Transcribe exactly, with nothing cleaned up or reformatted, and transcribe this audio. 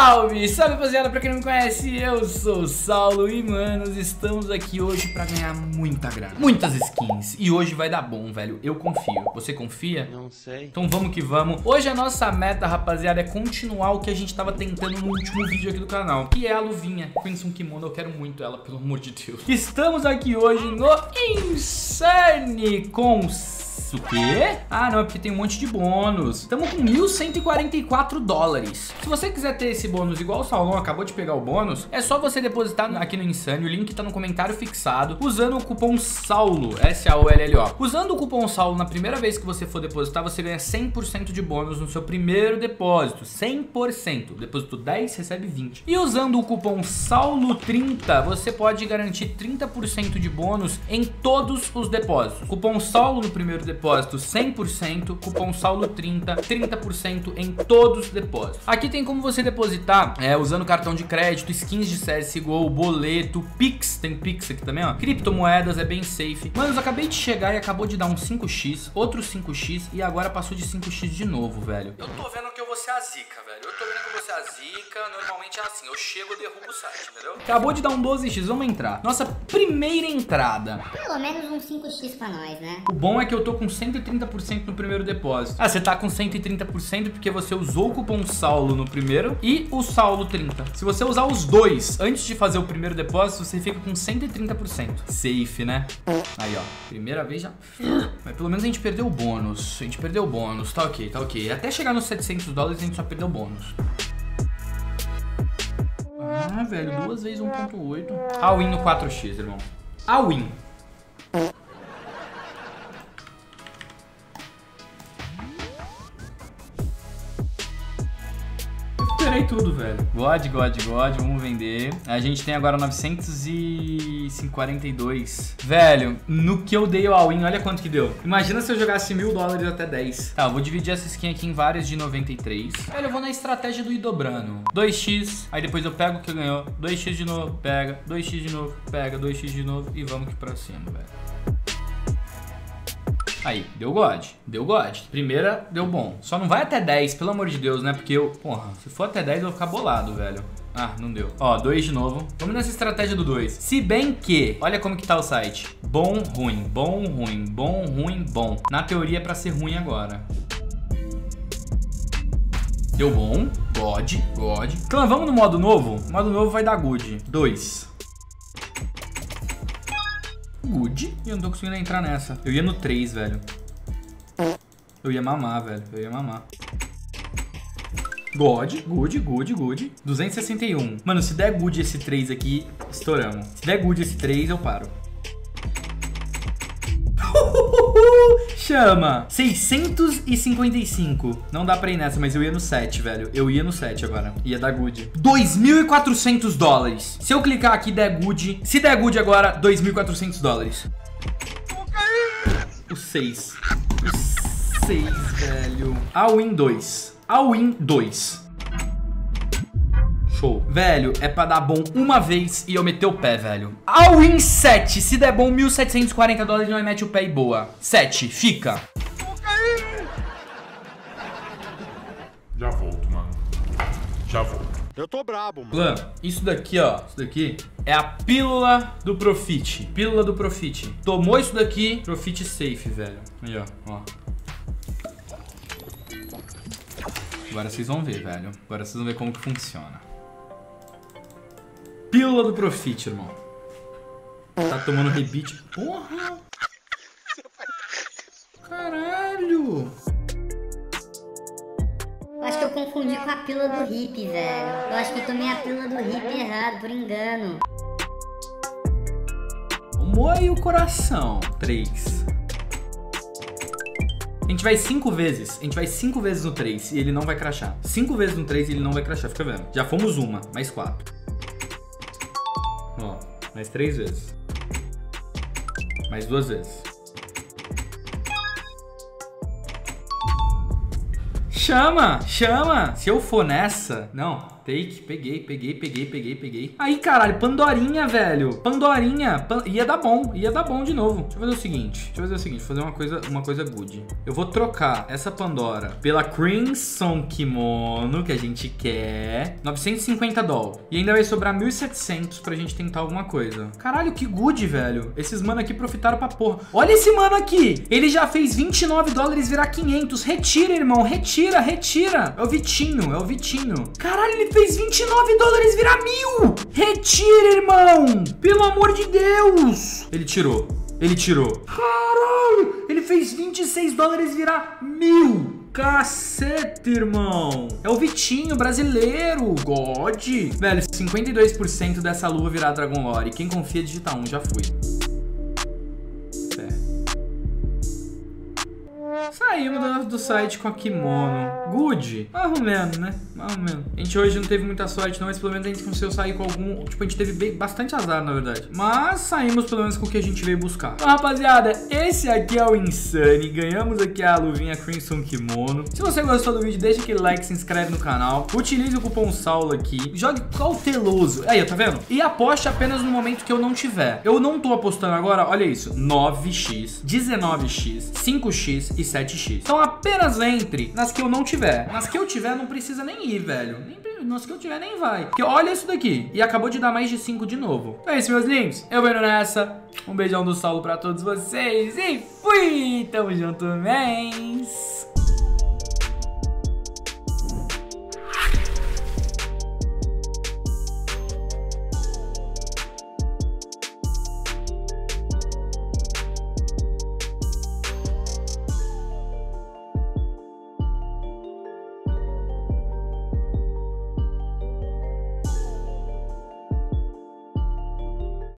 Salve, salve rapaziada, pra quem não me conhece, eu sou o Saulo e manos, estamos aqui hoje pra ganhar muita grana, muitas skins, e hoje vai dar bom, velho, eu confio. Você confia? Não sei. Então vamos que vamos. Hoje a nossa meta, rapaziada, é continuar o que a gente tava tentando no último vídeo aqui do canal, que é a luvinha. Pensa um kimono, eu quero muito ela, pelo amor de Deus. Estamos aqui hoje no Insane com... o quê? Ah, não, é porque tem um monte de bônus. Estamos com mil cento e quarenta e quatro dólares. Se você quiser ter esse bônus igual o Saulão acabou de pegar o bônus, é só você depositar aqui no Insane. O link tá no comentário fixado, usando o cupom SAULO, S A U L L O. Usando o cupom SAULO, na primeira vez que você for depositar, você ganha cem por cento de bônus no seu primeiro depósito. cem por cento. Depositou dez, recebe vinte. E usando o cupom SAULO trinta, você pode garantir trinta por cento de bônus em todos os depósitos. Cupom SAULO no primeiro depósito. Depósito cem por cento, cupom Saulo trinta, trinta por cento em todos os depósitos. Aqui tem como você depositar é, usando cartão de crédito, skins de C S G O, boleto, Pix, tem Pix aqui também, ó. Criptomoedas, é bem safe. Mano, eu acabei de chegar e acabou de dar um cinco x, outro cinco x e agora passou de cinco x de novo, velho. Eu tô vendo que eu vou ser a zica, velho. Eu tô vendo que eu vou ser a zica, normalmente é assim, eu chego e derrubo o site, entendeu? Acabou de dar um doze x, vamos entrar. Nossa primeira entrada. Pelo menos um cinco x pra nós, né? O bom é que eu tô com cento e trinta por cento no primeiro depósito. Ah, você tá com cento e trinta por cento porque você usou o cupom SAULO no primeiro e o SAULO trinta. Se você usar os dois antes de fazer o primeiro depósito, você fica com cento e trinta por cento. Safe, né? Aí, ó. Primeira vez já... Mas pelo menos a gente perdeu o bônus. A gente perdeu o bônus. Tá ok, tá ok. Até chegar nos setecentos dólares a gente só perdeu o bônus. Ah, velho. Duas vezes um ponto oito. All in no quatro x, irmão. All in. Esperei tudo, velho. God, God, God, vamos vender. A gente tem agora novecentos e quarenta e dois. Velho, no que eu dei o all-in, olha quanto que deu. Imagina se eu jogasse mil dólares até dez. Tá, eu vou dividir essa skin aqui em várias de noventa e três. Velho, eu vou na estratégia do ir dobrando. dois x, aí depois eu pego o que ganhou. dois x de novo, pega. dois x de novo, pega. dois x de novo e vamos aqui pra cima, velho. Aí, deu God, deu God. Primeira, deu bom. Só não vai até dez, pelo amor de Deus, né? Porque eu, porra, se for até dez eu vou ficar bolado, velho. Ah, não deu. Ó, dois de novo. Vamos nessa estratégia do dois. Se bem que, olha como que tá o site. Bom, ruim, bom, ruim, bom, ruim, bom. Na teoria é pra ser ruim agora. Deu bom. God, God. Clã, vamos no modo novo? O modo novo vai dar good. dois. Good. E eu não tô conseguindo entrar nessa. Eu ia no três, velho. Eu ia mamar, velho. Eu ia mamar. God, good, good, good. duzentos e sessenta e um. Mano, se der good esse três aqui, estouramos. Se der good esse três, eu paro. Chama! seiscentos e cinquenta e cinco. Não dá pra ir nessa, mas eu ia no sete, velho. Eu ia no sete agora. Ia dar good. dois mil e quatrocentos dólares. Se eu clicar aqui, der good. Se der good agora, dois mil e quatrocentos dólares. O seis. O seis, velho. All in dois. All in dois. Show. Velho, é pra dar bom uma vez e eu meter o pé, velho. All in sete. Se der bom, mil setecentos e quarenta dólares, não mete o pé e boa. sete. Fica. Já volto, mano. Já volto. Eu tô brabo, mano. Clã, isso daqui, ó. Isso daqui é a pílula do Profit. Pílula do Profit. Tomou isso daqui, Profit safe, velho. Aí, ó. ó. Agora vocês vão ver, velho. Agora vocês vão ver como que funciona. Pílula do Profit, irmão. Tá tomando rebite. Porra! Caralho! Eu acho que eu confundi com a pílula do hippie, velho. Eu acho que eu tomei a pílula do hippie errado, por engano. Amor e o coração. três. A gente vai cinco vezes. A gente vai cinco vezes no três e ele não vai crashar. cinco vezes no três e ele não vai crashar. Fica vendo. Já fomos uma, mais quatro. Ó, mais três vezes. Mais duas vezes. Chama, chama. Se eu for nessa... Não, take, peguei, peguei, peguei, peguei, peguei. Aí, caralho, Pandorinha, velho. Pandorinha. Pan... Ia dar bom, ia dar bom de novo. Deixa eu fazer o seguinte, deixa eu fazer o seguinte, fazer uma coisa, uma coisa good. Eu vou trocar essa Pandora pela Crimson Kimono, que a gente quer. novecentos e cinquenta dólares. E ainda vai sobrar mil e setecentos pra gente tentar alguma coisa. Caralho, que good, velho. Esses mano aqui profitaram pra porra. Olha esse mano aqui. Ele já fez vinte e nove dólares virar quinhentos. Retira, irmão. Retira, retira. É o Vitinho, é o Vitinho. Caralho, ele fez vinte e nove dólares virar mil. Retira, irmão. Pelo amor de Deus. Ele tirou. Ele tirou. Caralho, ele fez vinte e seis dólares virar mil. Cacete, irmão. É o Vitinho, brasileiro. God. Velho, cinquenta e dois por cento dessa luva virar Dragon Lore. Quem confia, digita um, já fui. Saímos do, do site com a kimono. Good. Mais ou menos, né? Mais ou menos. A gente hoje não teve muita sorte não, mas pelo menos a gente conseguiu sair com algum... Tipo, a gente teve bem, bastante azar, na verdade. Mas saímos pelo menos com o que a gente veio buscar. Então, rapaziada, esse aqui é o Insane. Ganhamos aqui a luvinha Crimson Kimono. Se você gostou do vídeo, deixa aquele like, se inscreve no canal. Utilize o cupom Saulo aqui. Jogue cauteloso. Aí, tá vendo? E aposte apenas no momento que eu não tiver. Eu não tô apostando agora, olha isso. nove x, dezenove x, cinco x e sete x. Então apenas entre nas que eu não tiver. Nas que eu tiver não precisa nem ir, velho. Nem, nas que eu tiver nem vai. Porque olha isso daqui. E acabou de dar mais de cinco de novo. Então é isso, meus links. Eu venho nessa. Um beijão do Saulo pra todos vocês. E fui! Tamo junto, mens.